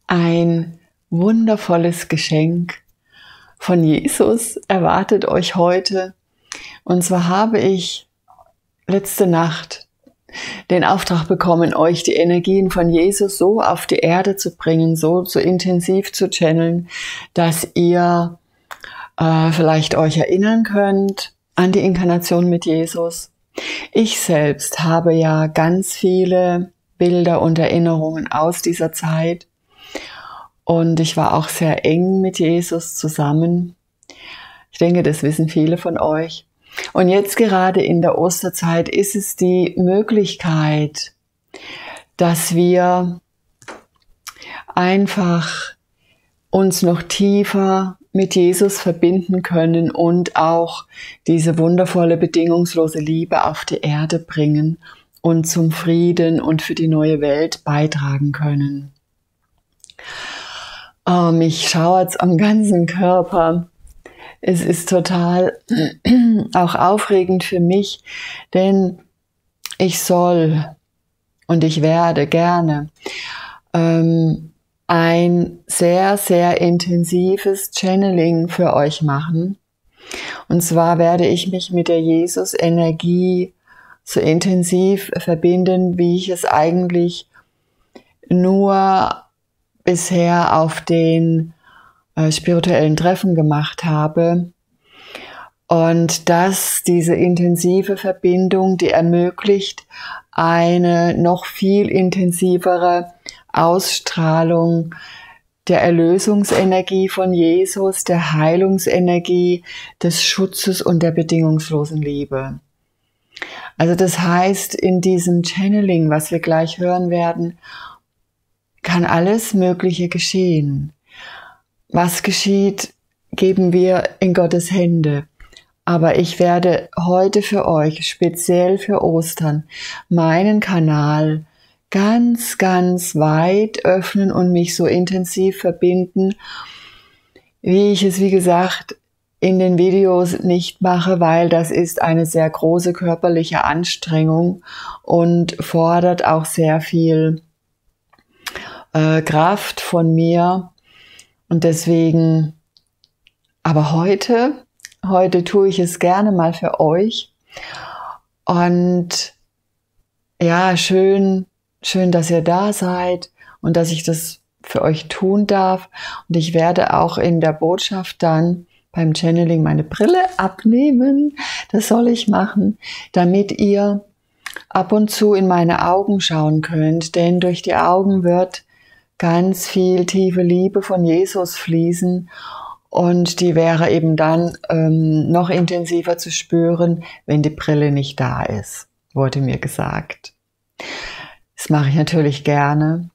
Ein wundervolles Geschenk von Jesus erwartet euch heute. Und zwar habe ich letzte Nacht den Auftrag bekommen, euch die Energien von Jesus so auf die Erde zu bringen, so intensiv zu channeln, dass ihr vielleicht euch erinnern könnt an die Inkarnation mit Jesus. Ich selbst habe ja ganz viele Bilder und Erinnerungen aus dieser Zeit. Und ich war auch sehr eng mit Jesus zusammen. Ich denke, das wissen viele von euch. Und jetzt gerade in der Osterzeit ist es die Möglichkeit, dass wir einfach uns noch tiefer mit Jesus verbinden können und auch diese wundervolle, bedingungslose Liebe auf die Erde bringen und zum Frieden und für die neue Welt beitragen können. Mich schauert's am ganzen Körper. Es ist total auch aufregend für mich, denn ich soll und ich werde gerne ein sehr, sehr intensives Channeling für euch machen. Und zwar werde ich mich mit der Jesus-Energie so intensiv verbinden, wie ich es eigentlich nur bisher auf den spirituellen Treffen gemacht habe. Und diese intensive Verbindung, die ermöglicht eine noch viel intensivere Ausstrahlung der Erlösungsenergie von Jesus, der Heilungsenergie, des Schutzes und der bedingungslosen Liebe. Also das heißt, in diesem Channeling, was wir gleich hören werden, kann alles Mögliche geschehen. Was geschieht, geben wir in Gottes Hände. Aber ich werde heute für euch, speziell für Ostern, meinen Kanal ganz, ganz weit öffnen und mich so intensiv verbinden, wie ich es, wie gesagt, in den Videos nicht mache, weil das ist eine sehr große körperliche Anstrengung und fordert auch sehr viel Kraft von mir. Und deswegen, aber heute tue ich es gerne mal für euch. Und ja, schön, dass ihr da seid und dass ich das für euch tun darf. Und ich werde auch in der Botschaft dann beim Channeling meine Brille abnehmen. Das soll ich machen, damit ihr ab und zu in meine Augen schauen könnt. Denn durch die Augen wird ganz viel tiefe Liebe von Jesus fließen. Und die wäre eben dann noch intensiver zu spüren, wenn die Brille nicht da ist, wurde mir gesagt. Das mache ich natürlich gerne.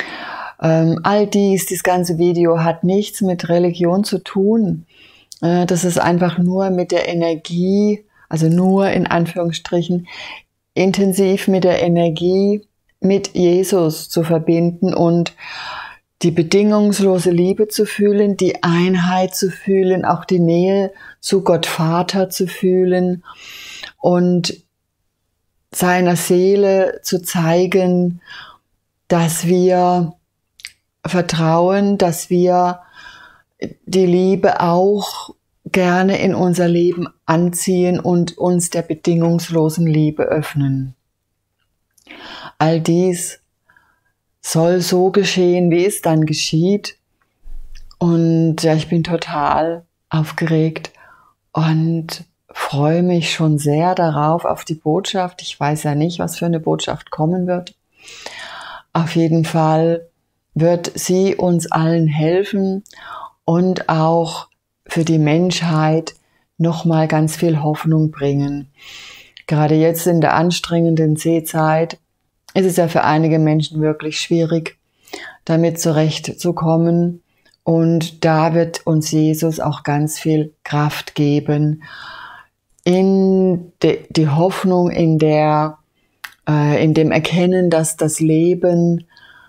Dieses ganze Video hat nichts mit Religion zu tun. Das ist einfach nur mit der Energie, also nur in Anführungsstrichen, intensiv mit der Energie mit Jesus zu verbinden und die bedingungslose Liebe zu fühlen, die Einheit zu fühlen, auch die Nähe zu Gott Vater zu fühlen und seiner Seele zu zeigen, dass wir vertrauen, dass wir die Liebe auch gerne in unser Leben anziehen und uns der bedingungslosen Liebe öffnen. All dies soll so geschehen, wie es dann geschieht. Und ja, ich bin total aufgeregt und freue mich schon sehr darauf, auf die Botschaft. Ich weiß ja nicht, was für eine Botschaft kommen wird. Auf jeden Fall wird sie uns allen helfen und auch für die Menschheit nochmal ganz viel Hoffnung bringen. Gerade jetzt in der anstrengenden Seezeit ist es ja für einige Menschen wirklich schwierig, damit zurechtzukommen. Und da wird uns Jesus auch ganz viel Kraft geben, in die Hoffnung, in dem Erkennen, dass das Leben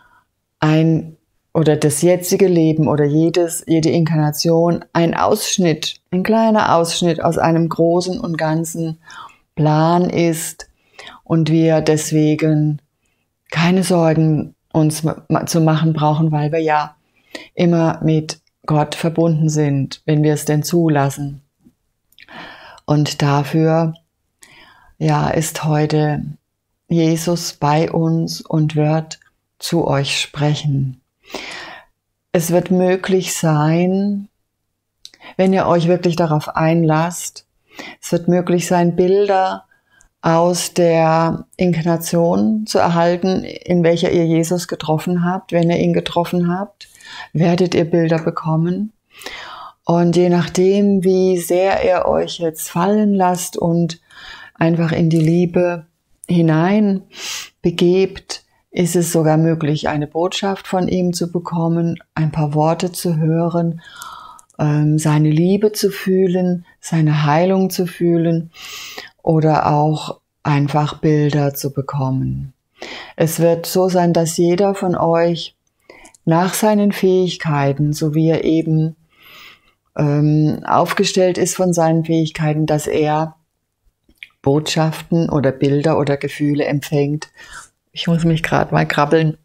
oder das jetzige Leben oder jede Inkarnation ein kleiner Ausschnitt aus einem großen und ganzen Plan ist und wir deswegen keine Sorgen uns zu machen brauchen, weil wir ja immer mit Gott verbunden sind, wenn wir es denn zulassen. Und dafür, ja, ist heute Jesus bei uns und wird zu euch sprechen. Es wird möglich sein, wenn ihr euch wirklich darauf einlasst, es wird möglich sein, Bilder aus der Inkarnation zu erhalten, in welcher ihr Jesus getroffen habt. Wenn ihr ihn getroffen habt, werdet ihr Bilder bekommen. Und je nachdem, wie sehr ihr euch jetzt fallen lasst und einfach in die Liebe hinein begebt, ist es sogar möglich, eine Botschaft von ihm zu bekommen, ein paar Worte zu hören, seine Liebe zu fühlen, seine Heilung zu fühlen oder auch einfach Bilder zu bekommen. Es wird so sein, dass jeder von euch nach seinen Fähigkeiten, so wie er eben aufgestellt ist von seinen Fähigkeiten, dass er Botschaften oder Bilder oder Gefühle empfängt. Ich muss mich gerade mal krabbeln.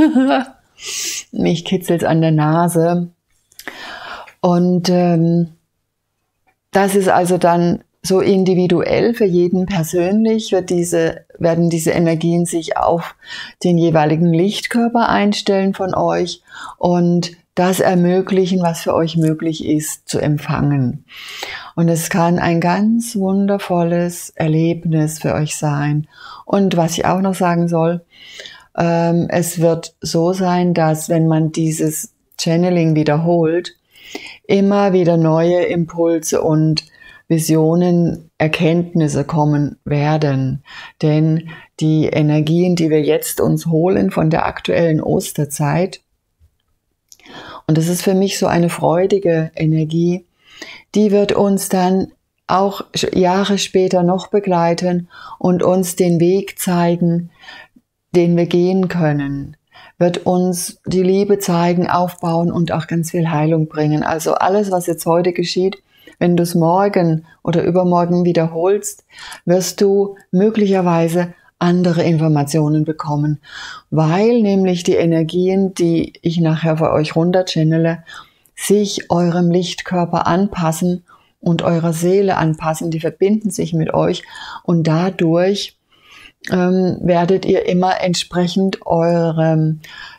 Mich kitzelt an der Nase. Und das ist also dann so individuell für jeden persönlich, werden diese Energien sich auf den jeweiligen Lichtkörper einstellen von euch und das ermöglichen, was für euch möglich ist, zu empfangen. Und es kann ein ganz wundervolles Erlebnis für euch sein. Und was ich auch noch sagen soll, es wird so sein, dass wenn man dieses Channeling wiederholt, immer wieder neue Impulse und Visionen, Erkenntnisse kommen werden. Denn die Energien, die wir jetzt uns holen von der aktuellen Osterzeit, und das ist für mich so eine freudige Energie, die wird uns dann auch Jahre später noch begleiten und uns den Weg zeigen, den wir gehen können, wird uns die Liebe zeigen, aufbauen und auch ganz viel Heilung bringen. Also alles, was jetzt heute geschieht, wenn du es morgen oder übermorgen wiederholst, wirst du möglicherweise andere Informationen bekommen, weil nämlich die Energien, die ich nachher für euch runterchannele, sich eurem Lichtkörper anpassen und eurer Seele anpassen, die verbinden sich mit euch und dadurch werdet ihr immer entsprechend eurer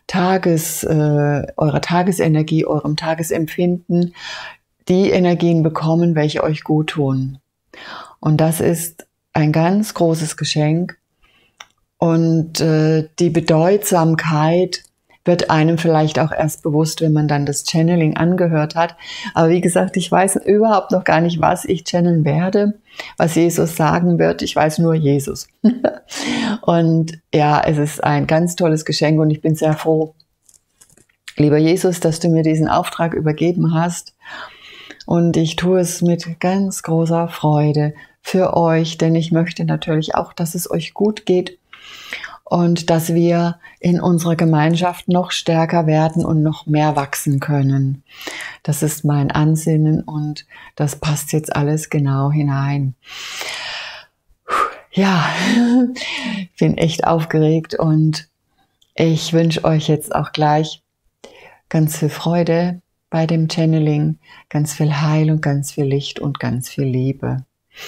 Tagesenergie, eurem Tagesempfinden die Energien bekommen, welche euch gut tun. Und das ist ein ganz großes Geschenk. Und die Bedeutsamkeit wird einem vielleicht auch erst bewusst, wenn man dann das Channeling angehört hat. Aber wie gesagt, ich weiß überhaupt noch gar nicht, was ich channeln werde, was Jesus sagen wird. Ich weiß nur Jesus. Und ja, es ist ein ganz tolles Geschenk und ich bin sehr froh, lieber Jesus, dass du mir diesen Auftrag übergeben hast. Und ich tue es mit ganz großer Freude für euch, denn ich möchte natürlich auch, dass es euch gut geht und dass wir in unserer Gemeinschaft noch stärker werden und noch mehr wachsen können. Das ist mein Ansinnen und das passt jetzt alles genau hinein. Ja, ich bin echt aufgeregt und ich wünsche euch jetzt auch gleich ganz viel Freude bei dem Channeling, ganz viel Heilung, ganz viel Licht und ganz viel Liebe.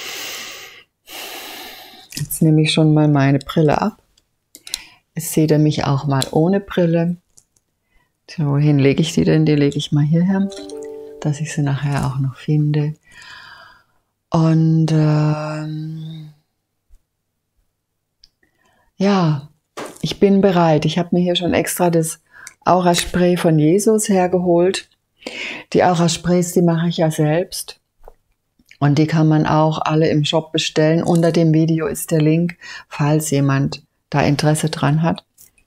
Jetzt nehme ich schon mal meine Brille ab. Jetzt seht ihr mich auch mal ohne Brille. So, wohin lege ich die denn? Die lege ich mal hierher, dass ich sie nachher auch noch finde. Und ja, ich bin bereit. Ich habe mir hier schon extra das Aura-Spray von Jesus hergeholt. Die Aura-Sprays, die mache ich ja selbst. Und die kann man auch alle im Shop bestellen. Unter dem Video ist der Link, falls jemand da Interesse dran hat.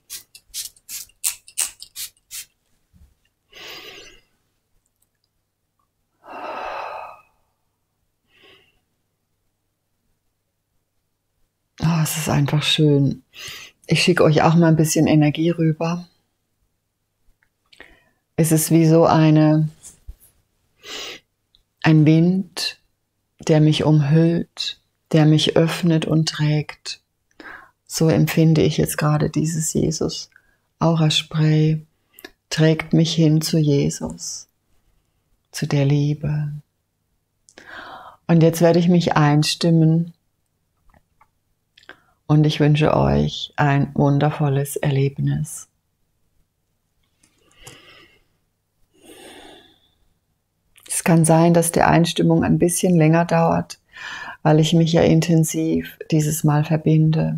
Oh, es ist einfach schön. Ich schicke euch auch mal ein bisschen Energie rüber. Es ist wie so ein Wind, der mich umhüllt, der mich öffnet und trägt. So empfinde ich jetzt gerade dieses Jesus Auraspray trägt mich hin zu Jesus, zu der Liebe. Und jetzt werde ich mich einstimmen und ich wünsche euch ein wundervolles Erlebnis. Es kann sein, dass die Einstimmung ein bisschen länger dauert, weil ich mich ja intensiv dieses Mal verbinde.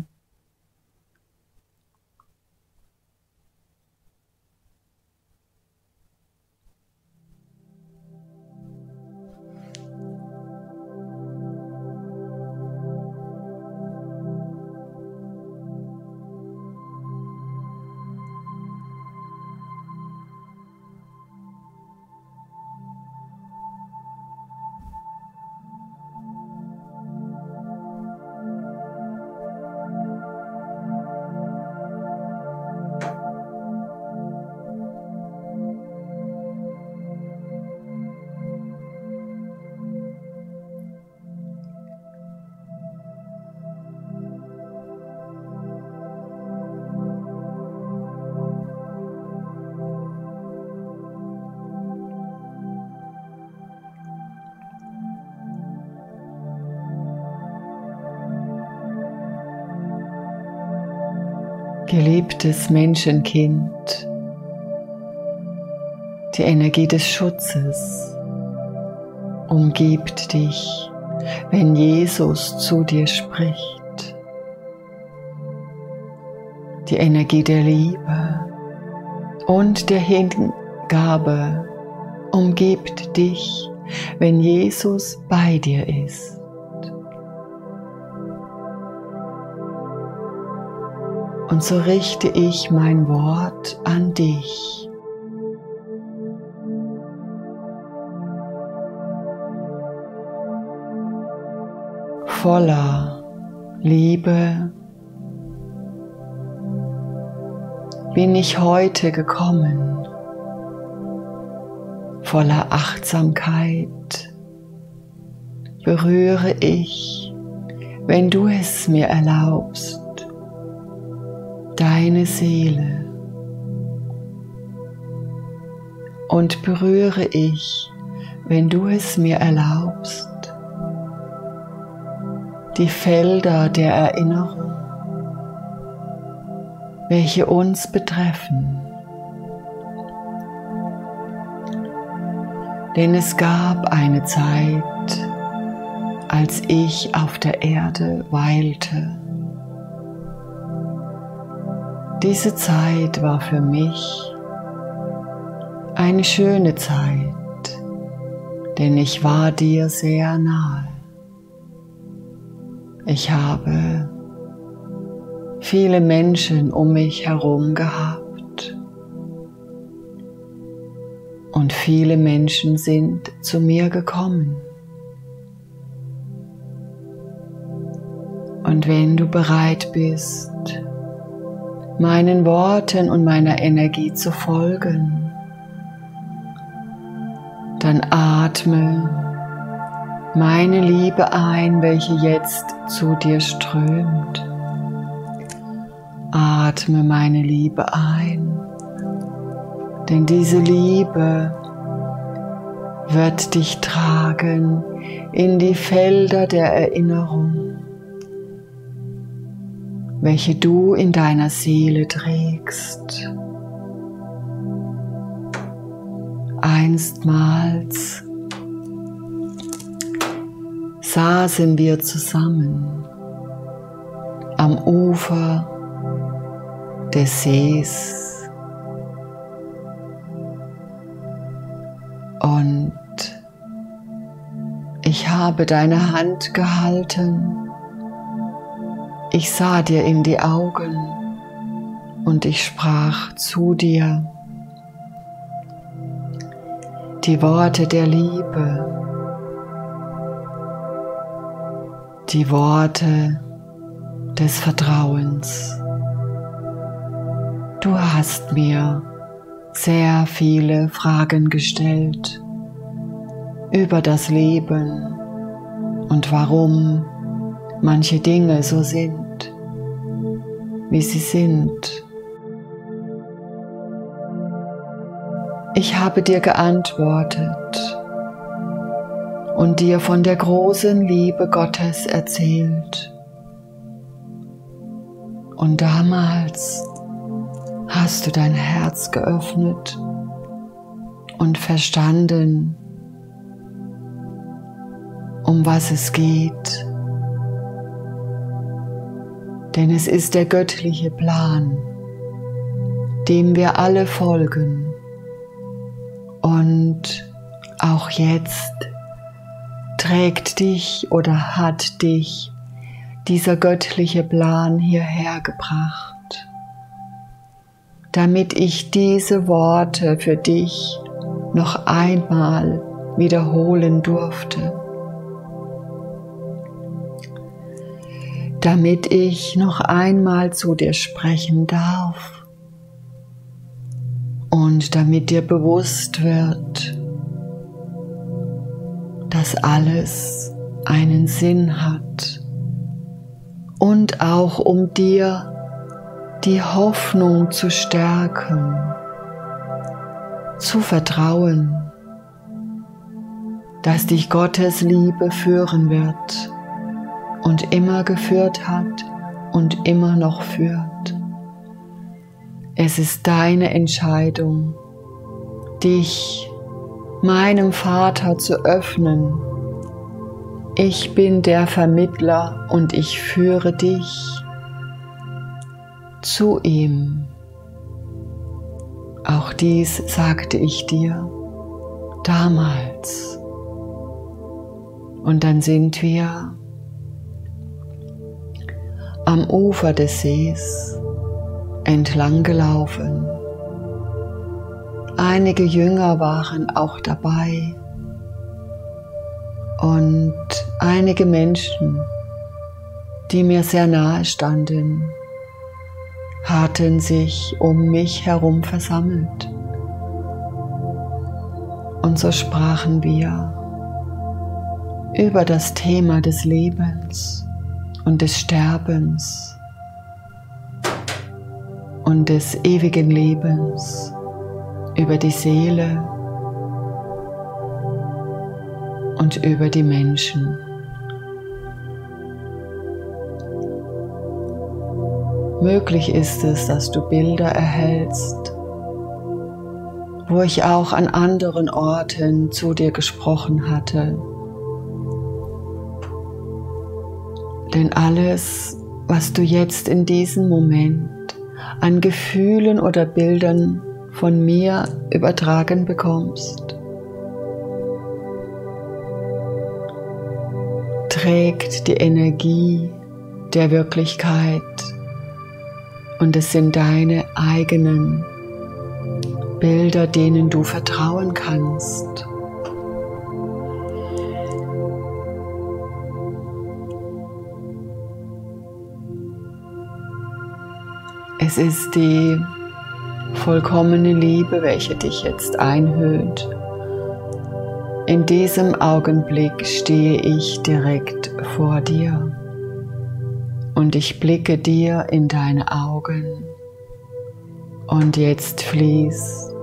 Geliebtes Menschenkind, die Energie des Schutzes umgibt dich, wenn Jesus zu dir spricht. Die Energie der Liebe und der Hingabe umgibt dich, wenn Jesus bei dir ist. Und so richte ich mein Wort an dich. Voller Liebe bin ich heute gekommen, voller Achtsamkeit berühre ich, wenn du es mir erlaubst, deine Seele, und berühre ich, wenn du es mir erlaubst, die Felder der Erinnerung, welche uns betreffen. Denn es gab eine Zeit, als ich auf der Erde weilte. Diese Zeit war für mich eine schöne Zeit, denn ich war dir sehr nahe. Ich habe viele Menschen um mich herum gehabt und viele Menschen sind zu mir gekommen. Und wenn du bereit bist, meinen Worten und meiner Energie zu folgen, dann atme meine Liebe ein, welche jetzt zu dir strömt. Atme meine Liebe ein, denn diese Liebe wird dich tragen in die Felder der Erinnerung, welche du in deiner Seele trägst. Einstmals saßen wir zusammen am Ufer des Sees und ich habe deine Hand gehalten. Ich sah dir in die Augen und ich sprach zu dir die Worte der Liebe, die Worte des Vertrauens. Du hast mir sehr viele Fragen gestellt über das Leben und warum manche Dinge so sind, wie sie sind. Ich habe dir geantwortet und dir von der großen Liebe Gottes erzählt. Und damals hast du dein Herz geöffnet und verstanden, um was es geht. Denn es ist der göttliche Plan, dem wir alle folgen. Und auch jetzt trägt dich oder hat dich dieser göttliche Plan hierher gebracht, damit ich diese Worte für dich noch einmal wiederholen durfte, damit ich noch einmal zu dir sprechen darf und damit dir bewusst wird, dass alles einen Sinn hat und auch um dir die Hoffnung zu stärken, zu vertrauen, dass dich Gottes Liebe führen wird und immer geführt hat und immer noch führt. Es ist deine Entscheidung, dich meinem Vater zu öffnen. Ich bin der Vermittler und ich führe dich zu ihm. Auch dies sagte ich dir damals. Und dann sind wir am Ufer des Sees entlang gelaufen. Einige Jünger waren auch dabei und einige Menschen, die mir sehr nahe standen, hatten sich um mich herum versammelt. Und so sprachen wir über das Thema des Lebens und des Sterbens und des ewigen Lebens, über die Seele und über die Menschen. Möglich ist es, dass du Bilder erhältst, wo ich auch an anderen Orten zu dir gesprochen hatte. Denn alles, was du jetzt in diesem Moment an Gefühlen oder Bildern von mir übertragen bekommst, trägt die Energie der Wirklichkeit und es sind deine eigenen Bilder, denen du vertrauen kannst. Es ist die vollkommene Liebe, welche dich jetzt einhüllt. In diesem Augenblick stehe ich direkt vor dir und ich blicke dir in deine Augen und jetzt fließt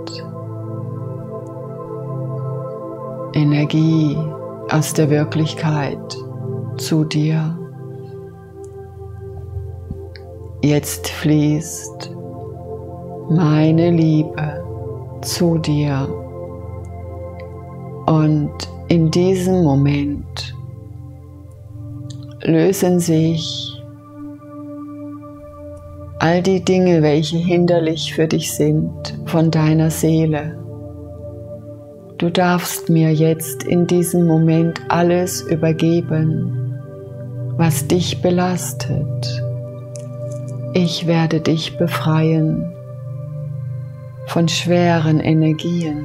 Energie aus der Wirklichkeit zu dir. Jetzt fließt meine Liebe zu dir und in diesem Moment lösen sich all die Dinge, welche hinderlich für dich sind, von deiner Seele. Du darfst mir jetzt in diesem Moment alles übergeben, was dich belastet. Ich werde dich befreien von schweren Energien.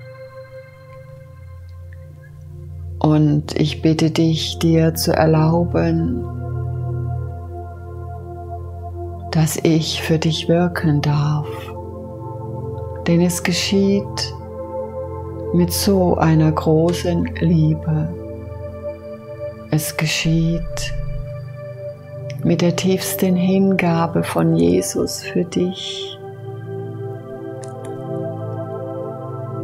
Und ich bitte dich, dir zu erlauben, dass ich für dich wirken darf. Denn es geschieht mit so einer großen Liebe. Es geschieht mit der tiefsten Hingabe von Jesus für dich.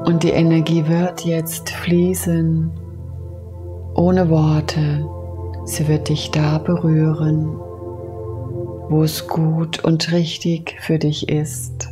Und die Energie wird jetzt fließen, ohne Worte. Sie wird dich da berühren, wo es gut und richtig für dich ist.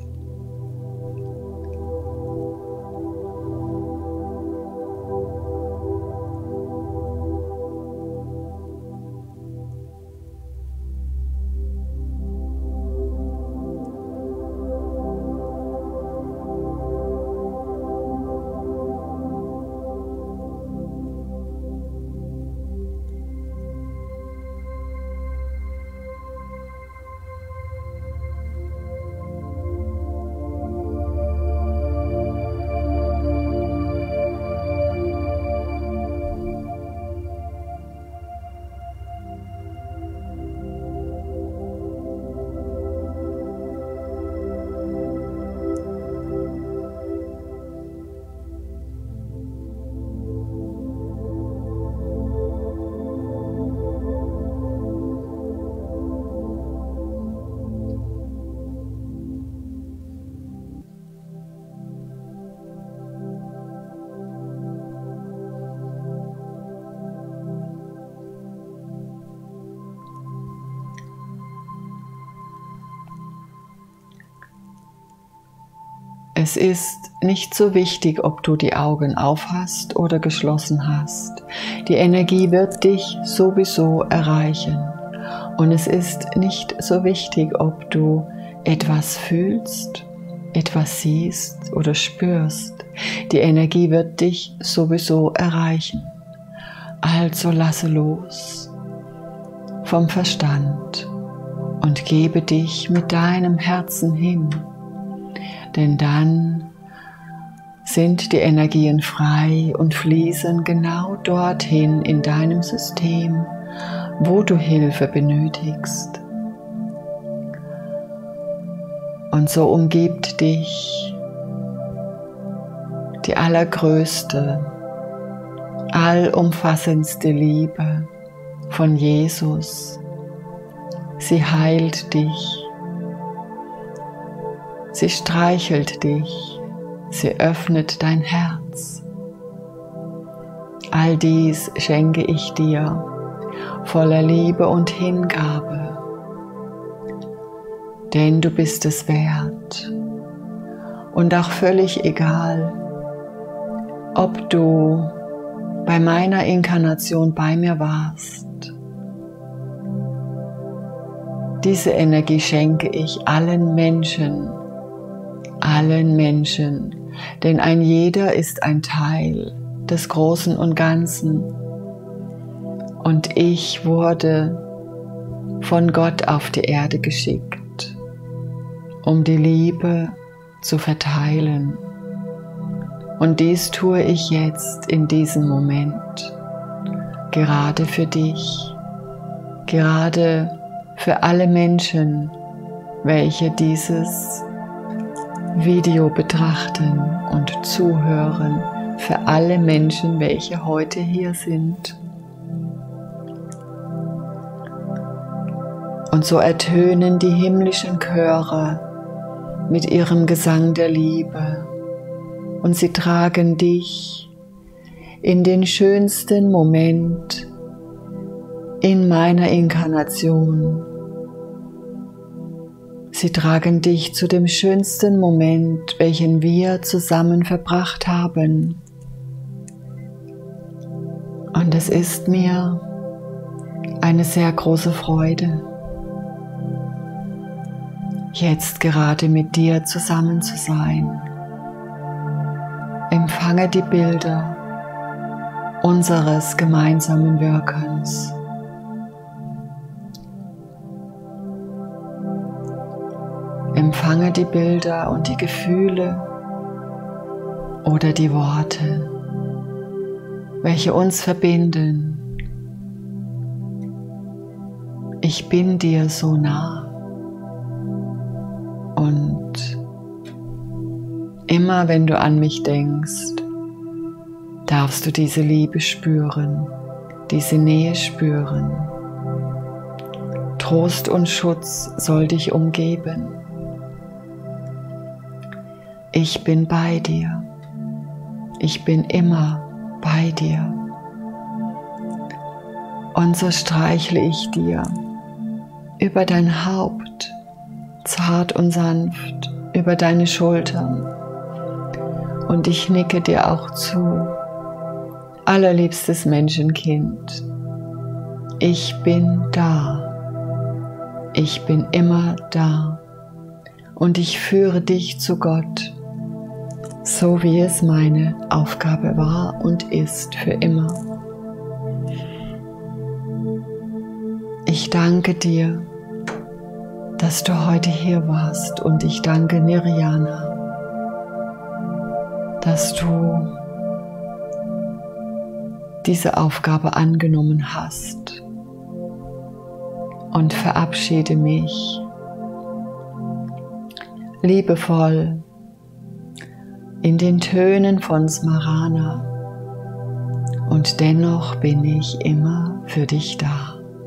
Es ist nicht so wichtig, ob du die Augen auf hast oder geschlossen hast. Die Energie wird dich sowieso erreichen. Und es ist nicht so wichtig, ob du etwas fühlst, etwas siehst oder spürst. Die Energie wird dich sowieso erreichen. Also lasse los vom Verstand und gebe dich mit deinem Herzen hin. Denn dann sind die Energien frei und fließen genau dorthin in deinem System, wo du Hilfe benötigst. Und so umgibt dich die allergrößte, allumfassendste Liebe von Jesus. Sie heilt dich. Sie streichelt dich, sie öffnet dein Herz. All dies schenke ich dir, voller Liebe und Hingabe, denn du bist es wert. Und auch völlig egal, ob du bei meiner Inkarnation bei mir warst. Diese Energie schenke ich allen Menschen, denn ein jeder ist ein Teil des Großen und Ganzen. Und ich wurde von Gott auf die Erde geschickt, um die Liebe zu verteilen. Und dies tue ich jetzt in diesem Moment, gerade für dich, gerade für alle Menschen, welche dieses Video betrachten und zuhören, für alle Menschen, welche heute hier sind. Und so ertönen die himmlischen Chöre mit ihrem Gesang der Liebe und sie tragen dich in den schönsten Moment in meiner Inkarnation. Sie tragen dich zu dem schönsten Moment, welchen wir zusammen verbracht haben. Und es ist mir eine sehr große Freude, jetzt gerade mit dir zusammen zu sein. Empfange die Bilder unseres gemeinsamen Wirkens. Empfange die Bilder und die Gefühle oder die Worte, welche uns verbinden. Ich bin dir so nah und immer wenn du an mich denkst, darfst du diese Liebe spüren, diese Nähe spüren. Trost und Schutz soll dich umgeben. Ich bin bei dir. Ich bin immer bei dir. Und so streichle ich dir über dein Haupt, zart und sanft, über deine Schultern. Und ich nicke dir auch zu, allerliebstes Menschenkind. Ich bin da. Ich bin immer da. Und ich führe dich zu Gott, so wie es meine Aufgabe war und ist für immer. Ich danke dir, dass du heute hier warst, und ich danke Nirjana, dass du diese Aufgabe angenommen hast, und verabschiede mich liebevoll in den Tönen von Smarana, und dennoch bin ich immer für dich da.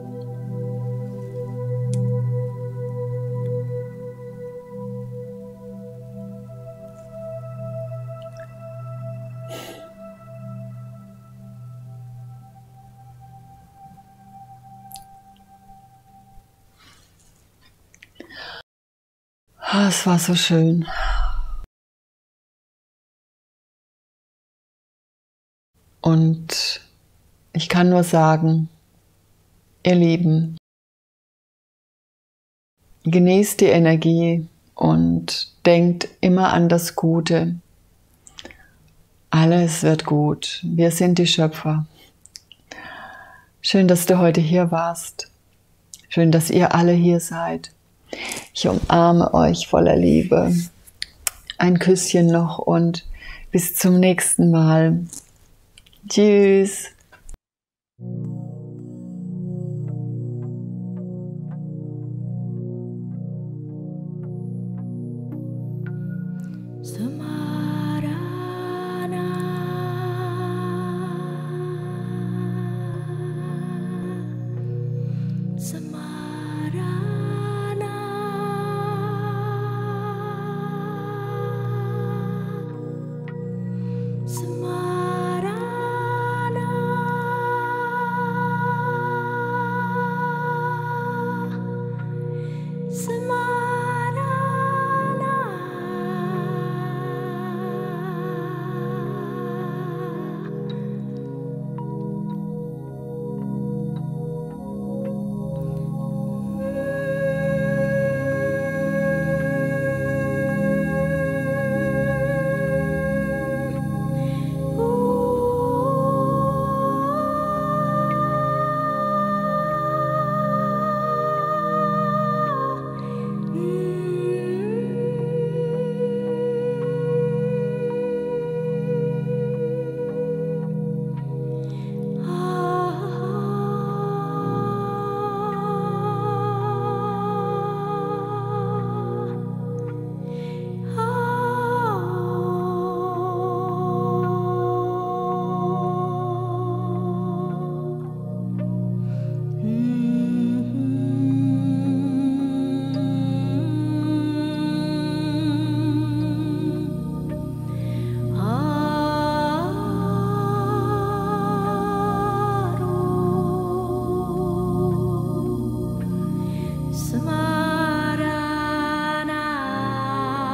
Es war so schön. Und ich kann nur sagen, ihr Lieben, genießt die Energie und denkt immer an das Gute. Alles wird gut. Wir sind die Schöpfer. Schön, dass du heute hier warst. Schön, dass ihr alle hier seid. Ich umarme euch voller Liebe. Ein Küsschen noch und bis zum nächsten Mal. Tschüss.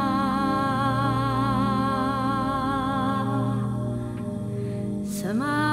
Sama